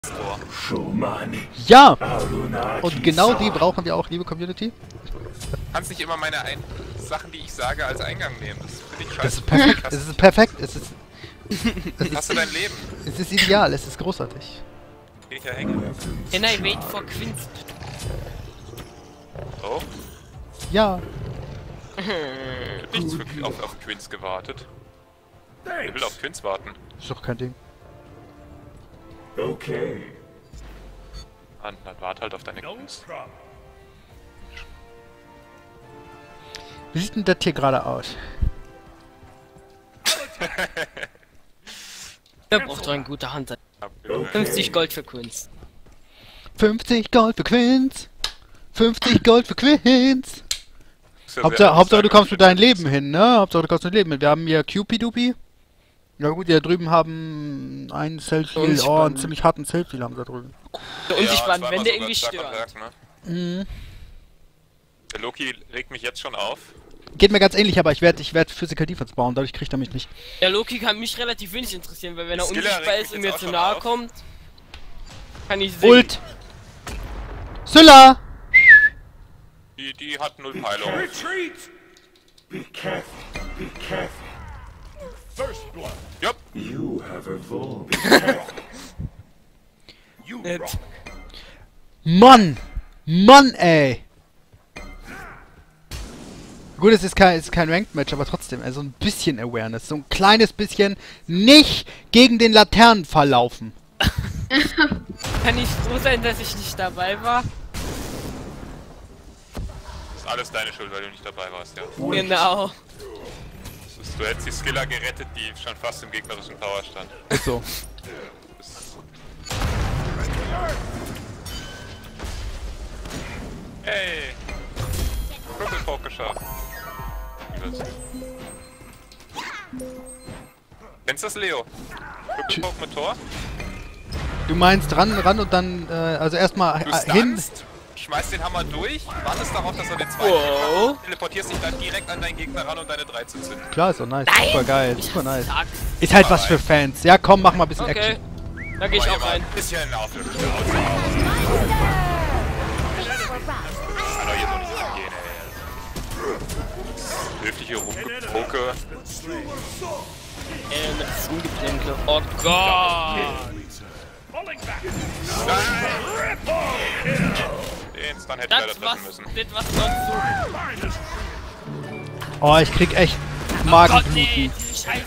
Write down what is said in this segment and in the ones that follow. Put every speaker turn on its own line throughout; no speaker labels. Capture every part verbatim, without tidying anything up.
Ja! Und genau die brauchen wir auch, liebe Community.
Du kannst nicht immer meine Ein Sachen, die ich sage, als Eingang nehmen. Das finde ich scheiße.
Das ist perfekt. Es ist perfekt. Es ist.
Es Hast du dein Leben?
Es ist ideal. Es ist großartig.
Geh ich ja hängen.
Can I wait for Quince?
Oh?
Ja.
Ich hab nichts für, auf, auf Quince gewartet. Ich will auf Quince warten.
Ist doch kein Ding.
Okay.
Mann, dann warte halt auf deine Quince.
Wie sieht denn das hier gerade aus?
Wer braucht doch ein guter Hunter? fünfzig Gold für Quince.
fünfzig Gold für Quince. fünfzig Gold für Quince.
Ja,
Hauptsache, Hauptsache du kommst mit deinem Leben hin, ne? Hauptsache du kommst mit Leben hin. Wir haben hier Cupidupi. Ja gut, die da drüben haben einen Selfie, oh, einen ziemlich harten Selfie haben da drüben.
So unsichtbaren
ja,
Wände irgendwie
stören.
stört.
Ne? Mhm. Der Loki regt mich jetzt schon auf.
Geht mir ganz ähnlich, aber ich werde ich werd Physical Defense bauen, dadurch kriegt er mich nicht.
Der Loki kann mich relativ wenig interessieren, weil wenn er
Skiller
unsichtbar ist und mir zu nahe
auf.
kommt, kann ich sehen.
Ult! Sylla!
Die, die hat null Peilung.
Retreat! Be careful. Be careful. First blood.
Jupp.
You have evolved. Be careful. You
Nett.
rock.
Mann! Mann, ey! Gut, es ist kein, es ist kein Ranked-Match, aber trotzdem, also ein bisschen Awareness, so ein kleines bisschen nicht gegen den Laternenfall laufen.
Kann ich froh sein, dass ich nicht dabei war?
Ist alles deine Schuld, weil du nicht dabei warst, ja.
Genau.
Das ist, du hättest die Skiller gerettet, die schon fast im gegnerischen Tower stand.
Ist so.
Das hey! Triple Poke geschafft. Kennst du das, Leo? Triple Poke mit Tor?
Du meinst ran, ran und dann, äh, also erstmal
Du
äh, hin.
stunnst, schmeißt den Hammer durch, wartest darauf, dass er den zweiten
Wow.
hat, teleportierst dich dann direkt an deinen Gegner ran und deine drei zu zünden.
Klar, ist doch nice.
Nein!
Super geil,
Ich
super nice.
sag's.
Ist halt was für Fans. Ja, komm, mach mal ein bisschen
Okay.
Action.
Da geh ich
Aber
auch
hier mal
rein.
ein bisschen auf der Stelle aus. Kann doch hier so nicht angehen, ey. Höfliche Rumgepoke.
Äh, mit das Ungeplänkel. Oh Gott!
Den Stun hätte ich
Das
leider
was,
treffen müssen.
das was sonst so.
Oh, ich krieg echt
Oh Gott,
Magenbluten.
nee, diese Scheiße.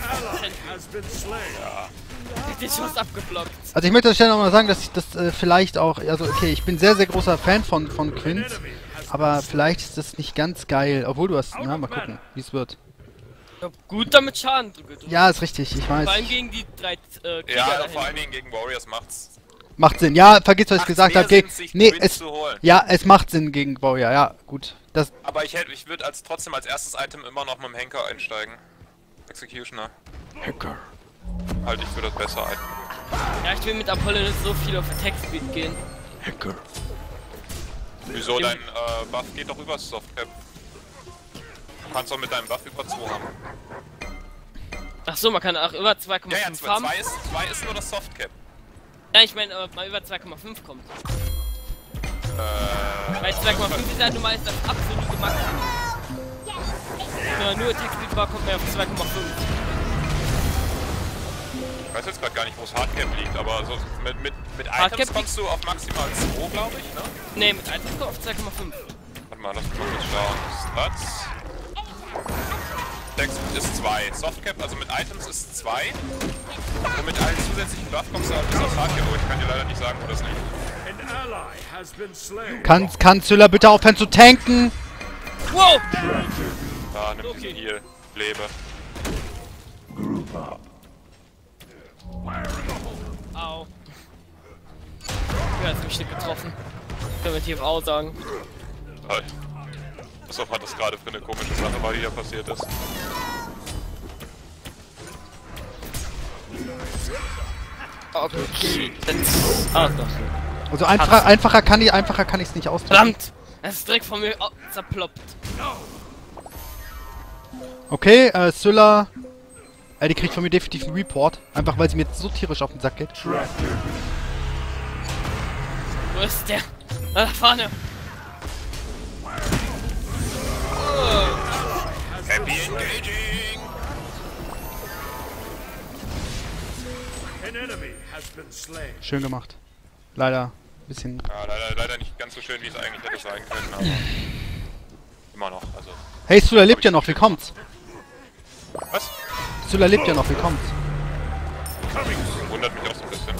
Den Schuss abgeblockt.
Also ich möchte an der Stelle nochmal sagen, dass ich das äh, vielleicht auch, also okay, ich bin sehr, sehr großer Fan von, von Quince, aber vielleicht ist das nicht ganz geil, obwohl du hast, na, mal gucken, wie es wird.
Ich hab gut damit Schaden gedrückt.
Ja, ist richtig, ich weiß.
Vor allem gegen die drei äh, Krieger
Ja,
da
vor
hinten.
allen Dingen gegen Warriors macht's.
Macht Sinn, ja, vergiss, was ich
Macht's
gesagt
mehr
habe. Ge
Sinn, sich
nee,
Quince
es,
zu holen.
ja, es macht Sinn gegen Warrior, ja, gut. Das,
Aber ich hätte, ich würde als trotzdem als erstes Item immer noch mit dem Henker einsteigen. Executioner.
Hacker.
Halte ich für das bessere Item.
Ja, ich will mit Apollo nicht so viel auf Attack Speed gehen.
Hacker.
Wieso? Dein äh, Buff geht doch über Softcap. Du kannst doch mit deinem Buff über zwei haben.
Ach so, man kann auch über zwei Komma
Ja, ja,
fünf
zwei
haben.
ist, zwei ist nur das Softcap.
Ja, ich meine, aber mal über zwei Komma fünf kommt.
Äh,
Weil zwei Komma fünf ist ja nun mal das absolute Maximum. Wenn man nur Attack Speed war, kommt man auf zwei Komma fünf.
ich weiß jetzt gerade gar nicht, wo das Hardcap liegt, aber so mit, mit, mit
Hardcap
Items kommst du auf maximal zwei, glaube ich, ne?
Ne, mit eins kommt auf zwei Komma fünf.
Warte mal, lass mich mal kurz schauen. Stats. Text ist zwei. Softcap, also mit Items ist zwei. Und mit allen zusätzlichen Buff kommst du halt bis aufs Hardcap, aber ich kann dir leider nicht sagen, wo das liegt.
An ally has been slain.
Kann, kann Sylla bitte aufhören zu tanken?
Wow!
Da, nimm
Okay.
diesen Heal. Lebe.
Group up.
Au. Ja, hat mich nicht getroffen. Können wir T V sagen.
Toll. Was auch immer das gerade für eine komische Sache war, die hier passiert ist.
Okay, jetzt. Ah, doch.
Also einfacher, einfacher kann ich, einfacher kann ich es nicht ausdrücken.
Verdammt! Das ist direkt von mir au- zerploppt.
Okay, äh, Sylla, äh, die kriegt von mir definitiv einen Report, einfach weil sie mir so tierisch auf den Sack geht.
Tractor.
Wo ist der? Da vorne. Oh.
Happy engaging!
An enemy has been slain.
Schön gemacht. Leider ein bisschen...
Ja, leider, leider nicht ganz so schön, wie es eigentlich hätte sein können, aber immer noch, also...
Hey, Sula lebt ja noch, wie kommt's?
Was?
Sula lebt ja noch, wie kommt's?
Wundert mich auch so ein bisschen.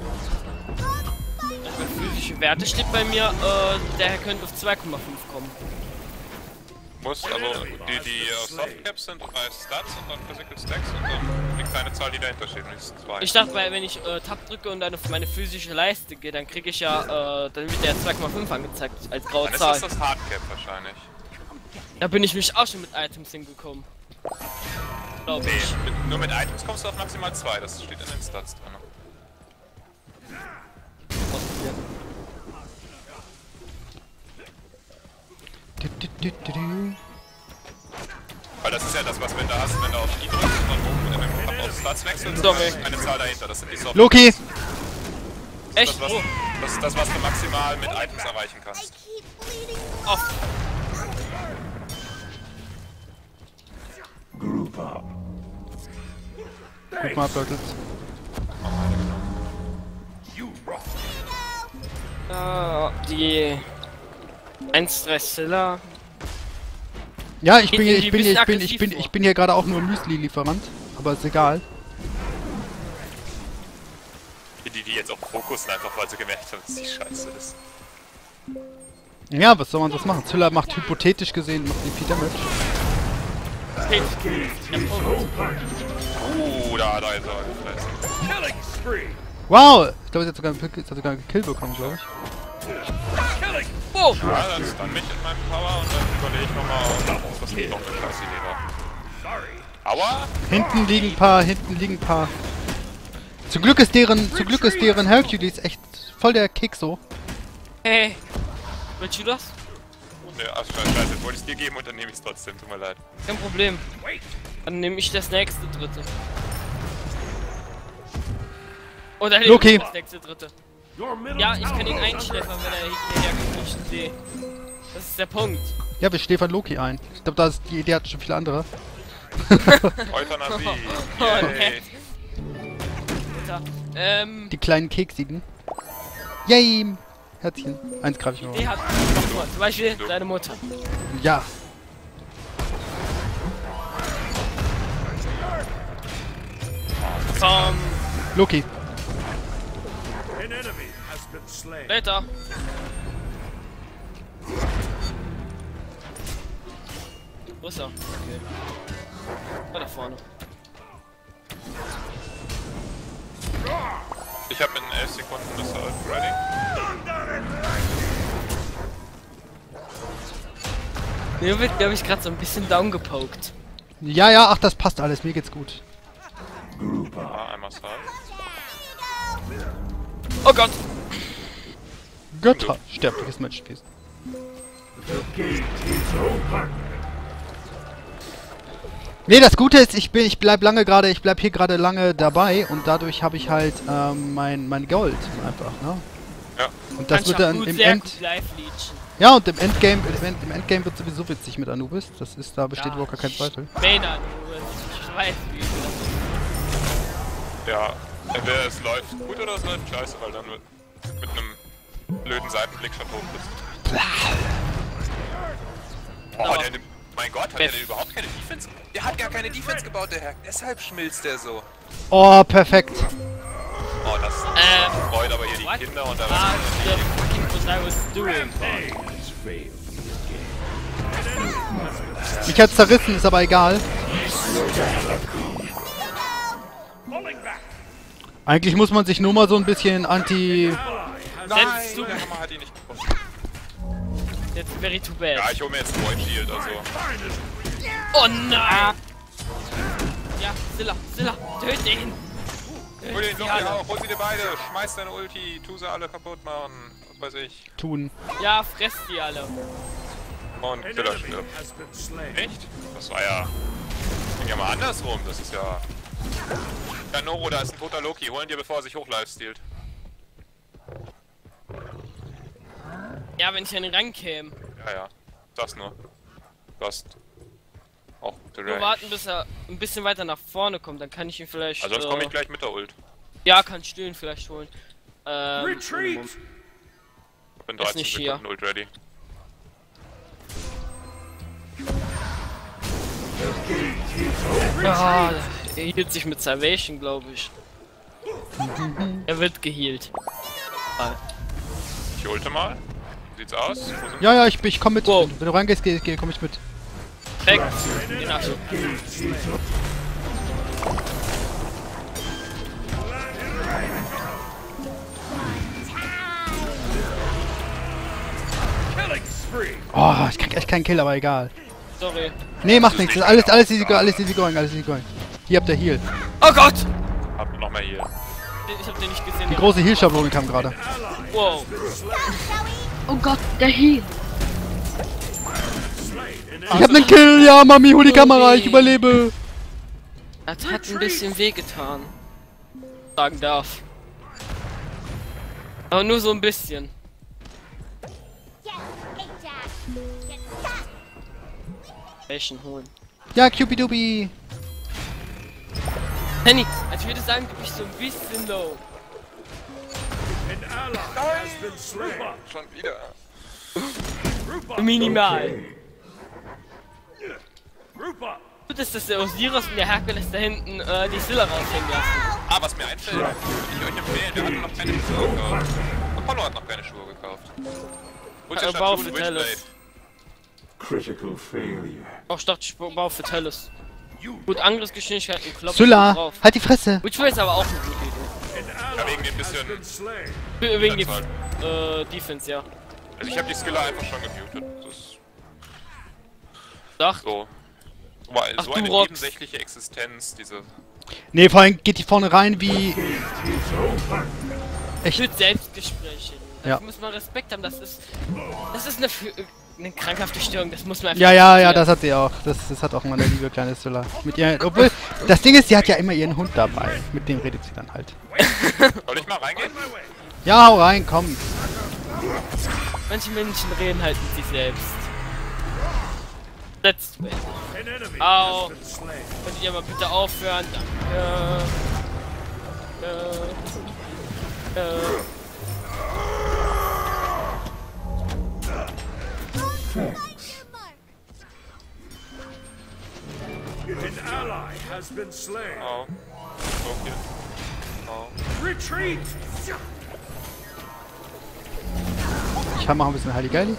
Also physische Werte steht bei mir, äh, der könnte auf zwei Komma fünf kommen.
Muss, also die, die uh, Softcaps sind bei Stats und dann Physical Stacks und dann die kleine Zahl, die dahinter steht, und die ist zwei.
Ich dachte, weil wenn ich äh, Tab drücke und dann auf meine physische Leiste gehe, dann kriege ich ja, äh, dann wird der zwei Komma fünf angezeigt als graue
Dann ist
Zahl.
das das Hardcap wahrscheinlich.
Da bin ich mich auch schon mit Items hingekommen. Glaub
Nee,
ich.
mit, nur mit Items kommst du auf maximal zwei, das steht in den Stats drin.
Du, du, du, du, du.
Weil das ist ja das, was wenn du hast, wenn du auf I drückst und dann oben in dem Tab auf Stats wechselst,
Sorry.
dann eine Zahl dahinter, das sind die Soft.
Loki!
Das,
Echt?
was,
Oh.
das ist das, was du maximal mit Items erreichen kannst.
Oh.
Group up.
Guck mal, Turtles.
You rock.
Ah, die eins drei Silla.
Ja, ich bin hier,
Die
ich bin hier, ich bin, ich
aggressiv
bin,
vor.
ich bin hier gerade auch nur Müsli-Lieferant. Aber ist egal.
Die, die jetzt auch fokussen, einfach weil sie gemerkt haben, dass die scheiße ist.
Ja, was soll man das machen? Zilla macht hypothetisch gesehen macht die viel Damage.
Hey, ja, oh.
Uh, da, da ist er gefressen.
Killing spree.
Wow! Ich glaube, sie hat sogar einen Kill- sie hat sogar einen Kill bekommen, glaube ich.
Killing.
Oh.
Ja, dann ist dann mich in meinem Power und dann überlege ich nochmal, ob das nicht noch eine scheiß Idee war.
Sorry.
Aua!
Hinten liegen ein paar, hinten liegen ein paar. Zum Glück ist deren, zum Glück ist deren Hercules echt voll der Kick so.
Hey. Willst du das?
Ne, ach scheiße, jetzt wollte ich es dir geben und dann nehme ich es trotzdem, tut mir leid.
Kein Problem.
Wait.
Dann nehme ich das nächste dritte. Oder
Loki.
nehme ich das nächste dritte.
Your middle
Ja, ich kann ihn
tower is
einschläfern, wenn er hierher kommt. Ich sehe. Das ist der Punkt.
Ja, wir schläfern Loki ein. Ich glaube, da ist die Idee hat schon viele andere.
Euthanasie!
Oh,
Yay!
nett. Alter. Ähm,
Die kleinen Keksigen. Yay! Herzchen. Eins greife ich mir
die
mal.
hat noch mal. Zum Beispiel
Du.
deine Mutter.
Ja.
Komm,
Loki.
An enemy has been slain.
later. Wo ist er? Okay. War da vorne.
Ich habe in elf Sekunden das halt ready.
Mir wird, glaube ich, gerade so ein bisschen downgepokt.
Ja, ja, ach, das passt alles. Mir geht's gut.
Group up.
Ah, einmal Sal.
Oh Gott!
Götter. Sterbliches Match gewesen.
The gate is open.
Nee, das Gute ist, ich bin, ich bleib lange gerade, ich bleib hier gerade lange dabei und dadurch habe ich halt ähm, mein, mein Gold einfach, ne?
Ja.
Und das
Kannst
wird
ja
dann
gut,
im
sehr
End,
gut live leechen.
ja, und im Endgame, im, End, im Endgame wird sowieso witzig mit Anubis. Das ist, da besteht
Ja,
überhaupt gar kein Zweifel.
Maynard, ich weiß, wie ich das
Ja, entweder es läuft gut oder es läuft scheiße, weil dann mit, mit einem blöden Seitenblick schon tot bist. Boah, der nimmt. Mein Gott, hat der denn überhaupt keine Defense? Der hat gar keine Defense gebaut, der Herr. Deshalb schmilzt der so.
Oh, perfekt.
Oh, das
Ähm,
freut aber hier die
what?
Kinder und da
Ah, the fucking what I was doing.
Has failed me
Mich hat's zerrissen, ist aber egal.
again. Falling back.
Eigentlich muss man sich nur mal so ein bisschen anti...
Setzt du.
der Hammer hat ihn nicht getroffen.
Jetzt very too bad.
Ja, ich hole mir jetzt einen Void Shield, also.
Oh nein! Ja, Silla, Silla, töte ihn!
Hol den
Töte sie
Loki
alle.
auch, hol sie dir beide, schmeiß deine Ulti, tu sie alle kaputt machen, was weiß ich.
tun.
Ja, fress die alle.
Und
An
Killer
enemy
stirbt.
has been slain.
Echt? Das war ja. Ging ja mal andersrum, das ist ja. Ja, Noro, da ist ein toter Loki, holen dir bevor er sich hoch livestealt.
Ja, wenn ich an den rankäme.
Ja, ja. Das nur. Du hast auch gute
Nur
Range.
warten, bis er ein bisschen weiter nach vorne kommt, dann kann ich ihn vielleicht.
Also sonst
äh,
komme ich gleich mit der Ult.
Ja, kann Stillen vielleicht holen. Ähm,
Retreat!
Ich bin
Ist
dreizehn
nicht hier.
Sekunden Ult ready.
ah, er hielt sich mit Salvation, glaube ich. Er wird gehealt. Ah,
Ich ulte mal. Wie sieht's aus? Wo sind
Ja, ja, ich, ich komm mit.
Wow.
Wenn du reingehst, geh, geh, komm ich mit.
Perfekt. Den hast du.
Killing spree!
Oh, ich krieg echt keinen Kill, aber egal.
Sorry.
Nee, macht nichts. Das ist alles, alles easy going, alles easy going, alles easy going. Hier habt ihr Heal.
Oh Gott!
Hab noch mehr hier.
Ich hab den nicht gesehen.
Die
der-
große Heal-Schablone kam gerade.
Wow.
Oh Gott, der Heal.
Ich hab nen Kill, ja, Mami, hol die Kamera, ich überlebe.
Das hat ein bisschen wehgetan. Sagen darf. Aber nur so ein bisschen. Welchen holen?
Ja, Cupidubi.
Henny, also ich würde sagen, du bist so ein bisschen low.
An ally has been slain.
Schon wieder.
Minimal.
Group up!
Gut ist, dass der Osiris und der Herkules da hinten äh, die Silla raushängen lassen.
Ah, was mir einfällt, würde ich euch empfehlen, wir hatten noch keine Schuhe gekauft. Apollo hat noch keine Schuhe gekauft. Holt
Ja,
ihr
Bau
statt
für
Schuhe eine
Tellus.
Witchblade.
Critical failure.
Auch ich dachte, ich baue für Tellus. Gut, Angriffsgeschwindigkeit und Klopfen
Sylla,
drauf.
halt die Fresse.
Witchblade ist aber auch eine gute Idee.
An
Ja,
ally
wegen dem
has
bisschen...
been slain.
Für- Wegen die
Witchblade.
äh, Defense, ja.
Also ich habe die Skiller einfach schon gemutet. Das ist
Sag,
so... Boah,
Ach,
so
du
eine
rockst.
nebensächliche Existenz, diese...
Nee, vor allem geht die vorne rein wie...
ich würde Selbstgespräche. Da
Ja.
muss man Respekt haben, das ist. Das ist eine, für- eine krankhafte Störung, das muss man einfach
Ja, ja, ja,
akzeptieren.
das hat sie auch. Das, das hat auch meine liebe kleine Sylla. Mit ihr, obwohl, das Ding ist, sie hat ja immer ihren Hund dabei. Mit dem redet sie dann halt.
Soll ich mal reingehen?
Ja, hau rein, komm.
Manche Menschen reden halt mit sich selbst. Setzt mich.
An enemy
Au.
has been slain.
Könnt ihr mal bitte aufhören? Danke. Äh. Äh.
An ally has been slain.
Oh. Okay. Oh.
Retreat!
Ich mach ein bisschen Halligalli.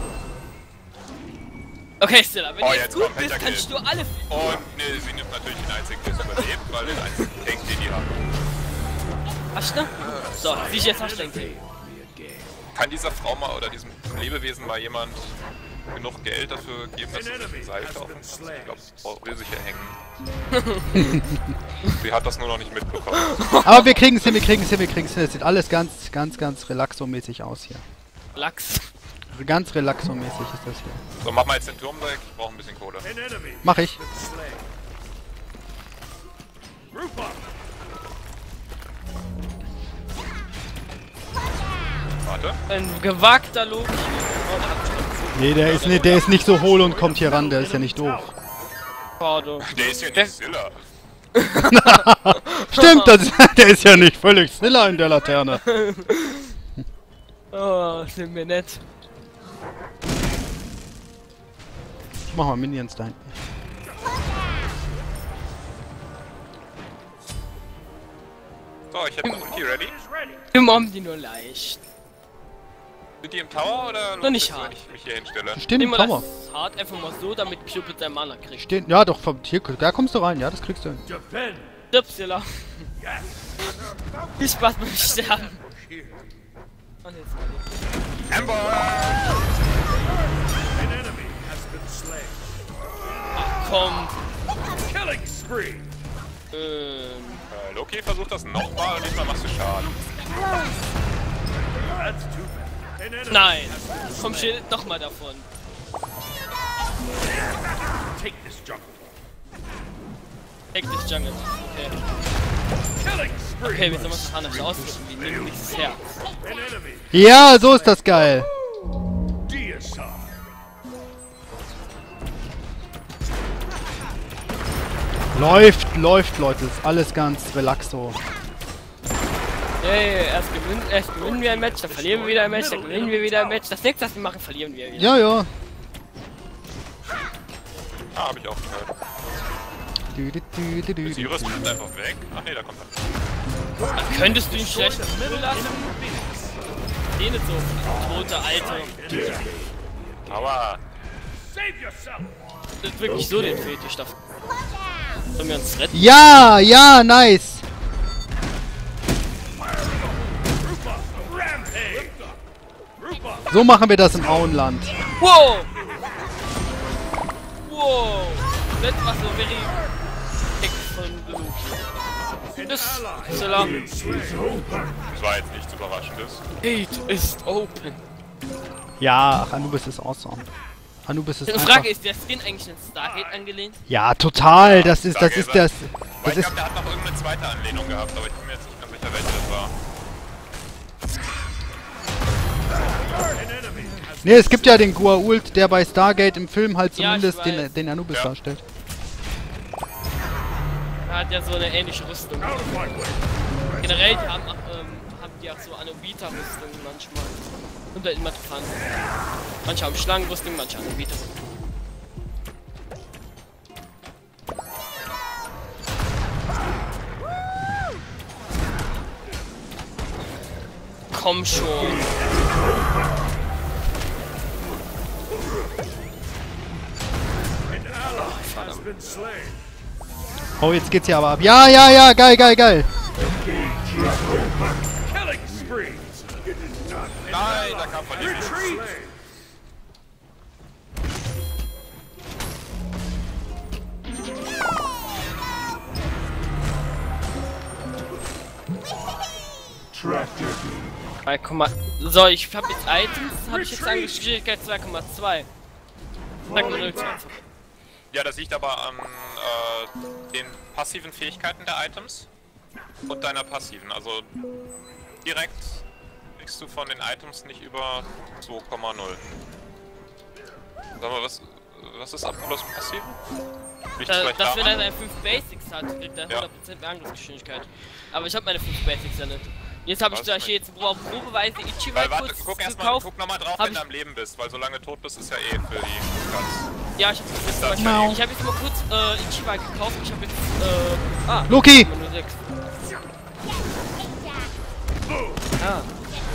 Okay, Stella, wenn
Oh,
du jetzt
jetzt
gut
kommt
bist,
Pentakill.
kannst du alle.
Und ne, sie nimmt natürlich den einzigen, der es überlebt, weil den einzigen Tank, den die haben.
Hast du? So, wie ich jetzt hast du den.
Kann dieser Frau mal oder diesem Lebewesen mal jemand genug Geld dafür geben, dass sie sich ein Seil kaufen kann? Ich glaube, Frau will sich hier hängen. Sie hat das nur noch nicht mitbekommen.
Aber wir kriegen's hin, wir kriegen's hin, wir kriegen's hin. Es sieht alles ganz, ganz, ganz relaxo-mäßig aus hier.
Lachs.
Ganz relaxo-mäßig ist das hier.
So, mach mal jetzt den Turm weg, ich brauche ein bisschen Kohle.
An enemy
Mach ich.
has been slain. Group up!
Warte.
Ein gewagter Logik. Oh, der hat schon
Nee, der ist, nicht, der ist nicht so hohl und kommt hier ran, der ist ja nicht doof.
Pardon.
Der ist ja nicht Silla.
Stimmt, das ist, der ist ja nicht völlig Silla in der Laterne.
Oh, sind mir nett.
Ich mach mal Minions da hinten.
So, ich hätte eine Ulti ready.
Is ready.
Wir mobben die nur leicht.
Sind die im Tower oder
Noch nicht
lohnt es,
hart.
wenn ich mich hier hinstelle?
Die stehen im
Nehmen wir
Tower.
das hart einfach mal so, damit Cupid sein Mana kriegt.
Stehen, ja doch, vom, hier, da kommst du rein, ja, das kriegst du hin.
Defend!
Stirb, Viel Spaß beim Sterben. Oh, nee, jetzt mal
Amber!
An enemy has been slain.
nicht. Ach, komm.
Killing spree!
Ähm.
Äh, Loki versucht das nochmal und diesmal machst du Schaden.
That's too bad. An enemy
Nein. Komm, Schild noch mal davon.
take this jungle.
Take this Jungle. Okay.
Killing spree!
Okay, wie soll man das anders ausdrücken? Wie nimm dieses Herz.
An enemy
Ja, so ist das geil. Läuft, läuft, Leute. Ist alles ganz relaxo.
Hey, erst gewinnen, erst gewinnen wir ein Match, dann verlieren wir wieder ein Match, dann gewinnen wir wieder ein Match. Das nächste, was wir machen, verlieren wir wieder.
Ja, ja.
Ah, hab ich auch gehört.
Du, du, du, du, du,
Ist Iris
du.
bestimmt einfach weg? Ach nee, da kommt er.
Also könntest du ihn schlecht mittel lassen? Den ist so, tote Alte.
Aber
Das ist wirklich so den Fetisch davon. Sollen wir uns retten?
Ja, ja, nice. So machen wir das im Auenland.
Wow! Wow! Das war so very heck von Luke. Das ist so lang.
das war jetzt nichts Überraschendes.
Gate ist open.
Ja, ach, Anubis ist awesome. Anubis ist
Die
einfach...
Frage ist, der Skin eigentlich an Stargate angelehnt?
Ja, total. Das ist, das ist das...
Aber
Das
ich
ist...
glaube, der hat noch irgendeine zweite Anlehnung gehabt, aber ich bin mir jetzt nicht ganz sicher, welche das war.
Ne, es gibt ja den Goa'uld, der bei Stargate im Film halt
Ja, ich
zumindest
weiß.
den, den Anubis
Ja.
darstellt.
Er hat ja so eine ähnliche Rüstung. Generell, die haben, ähm, haben die auch so Anubita-Rüstungen manchmal. Und der Immatrifan. Manche haben Schlangenrüstung, manche haben Anubita-Rüstung. Komm schon.
Oh, jetzt geht's ja aber ab. Ja, ja, ja, geil, geil, geil.
Nein, da kam von ihm nichts.
zwei, so, ich hab jetzt Items, habe ich jetzt eigentlich Schwierigkeit zwei Komma zwei. Sag mal null Komma zwei.
Ja, das liegt aber an äh, den passiven Fähigkeiten der Items und deiner passiven. Also direkt kriegst du von den Items nicht über zwei Komma null. Sag mal, was, was ist Abschluss passiv? Liegt
Da,
vielleicht
dass wenn
daran?
er seine fünf Basics hat, kriegt er
Ja.
hundert Prozent mehr Angriffsgeschwindigkeit. Aber ich habe meine fünf Basics ja nicht. Jetzt habe ich
Was
zum Beispiel
nicht?
jetzt auf Probeweise Ichiwa
Weil warte,
kurz
guck erstmal,
gekauft.
guck nochmal drauf,
Hab
wenn
ich-
du am Leben bist, weil solange du tot bist, ist ja eh für die Platz.
Ja, ich habe jetzt zum Beispiel,
Mau.
ich habe jetzt mal kurz äh, Ichiwa gekauft. Ich habe jetzt äh, ah,
Loki!
null Komma sechs. Ah,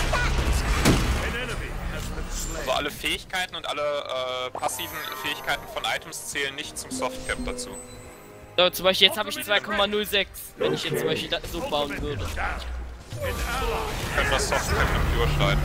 Also alle Fähigkeiten und alle äh, passiven Fähigkeiten von Items zählen nicht zum Softcap dazu.
so, zum Beispiel jetzt habe ich zwei Komma null sechs, wenn ich jetzt zum Beispiel da, so bauen würde.
Wir können das Softcap nicht überschreiten.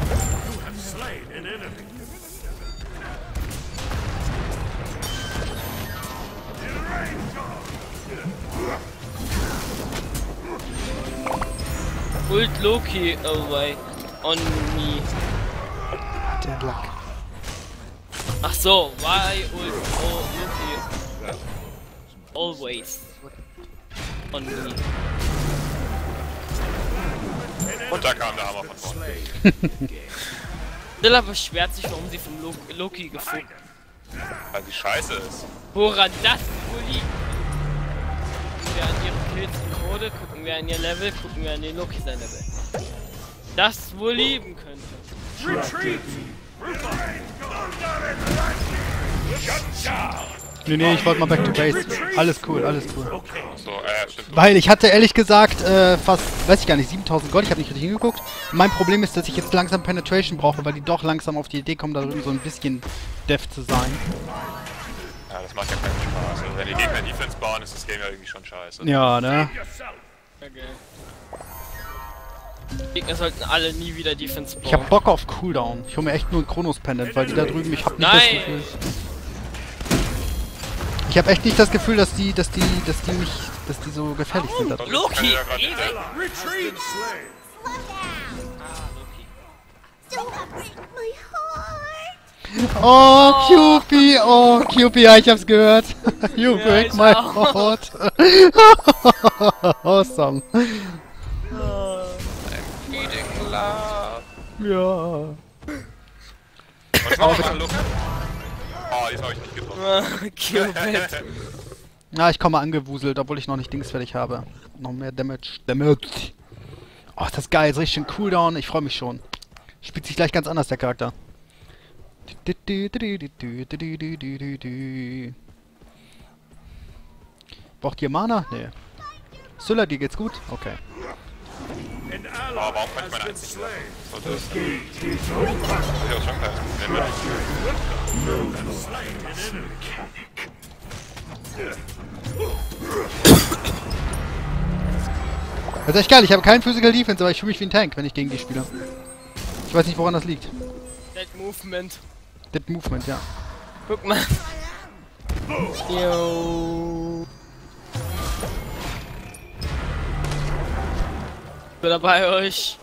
Ult Loki away on me.
Der Lack.
Ach so, why ult oh, Loki always on me.
Und da kam der Hammer von vorne.
Dilla beschwert sich, warum sie vom Lo Loki gefunden.
Weil sie scheiße ist.
Woran das wohl liegt? Gucken wir an ihre Kills und Code, gucken wir an ihr Level, gucken wir an den Loki sein Level. Das wohl lieben könnte.
Nee, nee, ich wollte mal back to base. Alles cool, alles cool.
So, äh, stimmt.
Weil ich hatte ehrlich gesagt äh, fast, weiß ich gar nicht, siebentausend Gold, ich habe nicht richtig hingeguckt. Mein Problem ist, dass ich jetzt langsam Penetration brauche, weil die doch langsam auf die Idee kommen, da drüben so ein bisschen Dev zu sein.
Ja, das macht ja keinen Spaß. Also wenn die Gegner Defense bauen, ist das Game ja irgendwie schon scheiße.
Ja, ne?
Okay. Gegner sollten alle nie wieder Defense bauen.
Ich hab Bock auf Cooldown. Ich hole mir echt nur ein Chronos Pendant, weil die da drüben, ich hab nicht das
Nein.
Gefühl. Ich habe echt nicht das Gefühl, dass die, dass die, dass die mich, dass die so gefährlich sind da drüben.
Loki!
Kann ja grad
Geh
nicht
weg!
helfen.
Oh, Cupid, oh, Cupid, ja, ich hab's gehört. You
Ja,
break
ich
my
auch.
heart. Awesome.
Eating love.
Ja.
Was machen wir mal, Luke? Oh, diesmal hab ich nicht getroffen.
Cupid.
Ja, ich komme angewuselt, obwohl ich noch nicht Dings fertig habe. Noch mehr Damage. Damage. Oh, ist das geil. Ist richtig schön Cooldown. Ich freue mich schon. Spielt sich gleich ganz anders, der Charakter. Braucht ihr Mana? Nee. Sylla, dir geht's gut? Okay.
Oh, warum kann ich meine Eins nicht lassen? Sollte das sein? Das ist ja schon kein Problem mehr.
Das ist echt geil. Ich habe keinen Physical Defense, aber ich fühle mich wie ein Tank, wenn ich gegen die spiele. Ich weiß nicht, woran das liegt.
Dead Movement.
Dead Movement, ja.
Guck mal. Yo. Ich bin dabei euch.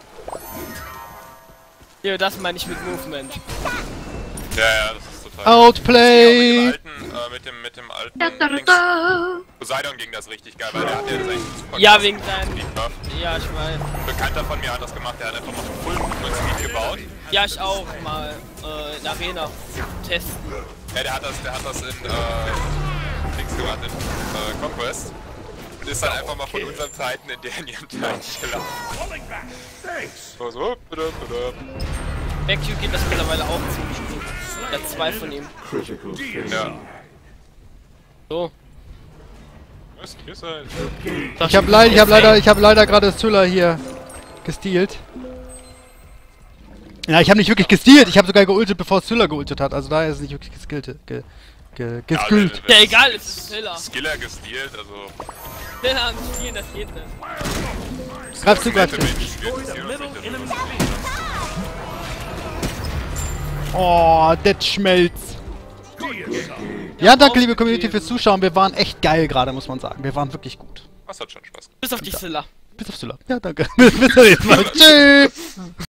Jo, das meine ich mit Movement.
Ja, ja, das ist total.
Outplay!
Mit dem alten, äh, mit dem, mit dem alten Dings. Poseidon ging das richtig geil, weil der hat ja das eigentlich super
Ja,
krass
wegen seinem.
Speedbuff.
Ja, ich weiß.
Ein Bekannter von mir hat das gemacht, der hat einfach noch Full Movement Speed gebaut.
Ja, ich auch mal äh, in Arena testen.
Ja, der hat das, der hat das in, äh, Dings gemacht, in, äh, Conquest. Und ist dann einfach mal von unseren Zeiten in deren ihrem Teil gelaufen. So, so, bitte, bitte.
Backview geht das mittlerweile auch ziemlich gut. Ja, zwei von ihm.
Ja.
So.
Was? Hier ist er.
Ich habe leider, ich habe leider, ich habe leider gerade Sylla hier gestealt. Ja, ich habe nicht wirklich gestealt. Ich habe sogar geultet, bevor Sylla geultet hat. Also daher ist es nicht wirklich geskillt. Ge, ge, geskillt.
Ja, egal, es ist Skiller.
Skiller gestealt, also.
Skiller am Spielen, das geht nicht.
Greif zu, greif zu. Oh, das schmelzt. Ja, danke liebe Community fürs Zuschauen. Wir waren echt geil gerade, muss man sagen. Wir waren wirklich gut.
Das hat schon Spaß gemacht.
Bis auf die Skiller.
Bis auf Sylla. Ja, danke. Bis zum nächsten Mal. Tschüss.